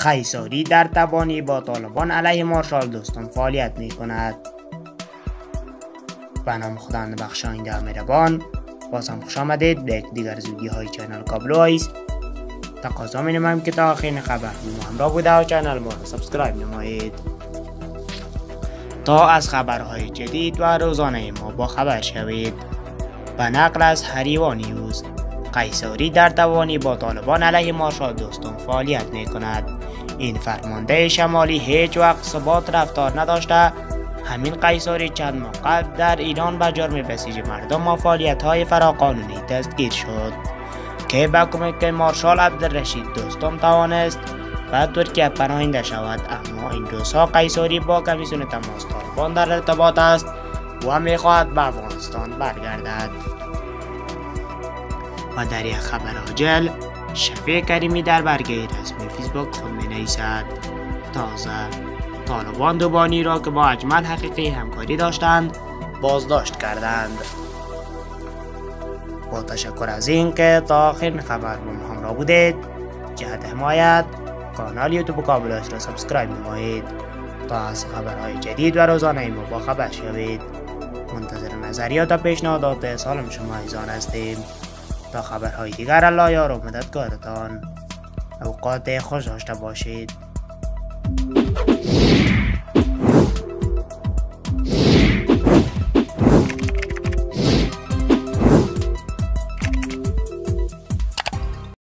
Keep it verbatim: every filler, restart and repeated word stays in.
قیصری در تبانی با طالبان علیه مارشال دوستم فعالیت می کند. به نام خداوند بخشاینده و مهربان. باز هم خوش آمدید به یک دیگر از ویدیوهای چینل کابل وایس. تقاضا می نمایم که تا آخرین خبر ما همراه بوده و چینل ما را سابسکرایب نمایید تا از خبرهای جدید و روزانه ما با خبر شوید. به نقل از هریوا نیوز، قیصری در توانی با طالبان علیه مارشال دوستم فعالیت می کند. این فرمانده شمالی هیچ وقت ثبات رفتار نداشته. همین قیصری چند ماه قبل در ایران به جرم بسیج مردم و فعالیت های فراقانونی دستگیر شد که به کمک مارشال عبدالرشید دوستم توانست به ترکیه پناهنده شود. اما این روزها قیصری با کمیسیون تماس طالبان در ارتباط است و میخواهد به افغانستان برگردد. و در یک خبر عاجل، شفیع کریمی در برگه رسمی فیسبوک خود می نویسد: تازه طالبان دو بانی را که با اجمل حقیقی همکاری داشتند بازداشت کردند. با تشکر از این که تا آخرین خبر با ما همراه بودید. جهت حمایت کانال یوتیوب کابل وایس را سابسکرایب نمایید تا از خبرهای جدید و روزانه ما با خبر شوید. منتظر نظریات و پیشنهادات سالم شما عزیزان هستیم. تا خبرهای دیگر الله یار و مددگارتان. اوقات خوش داشته باشید.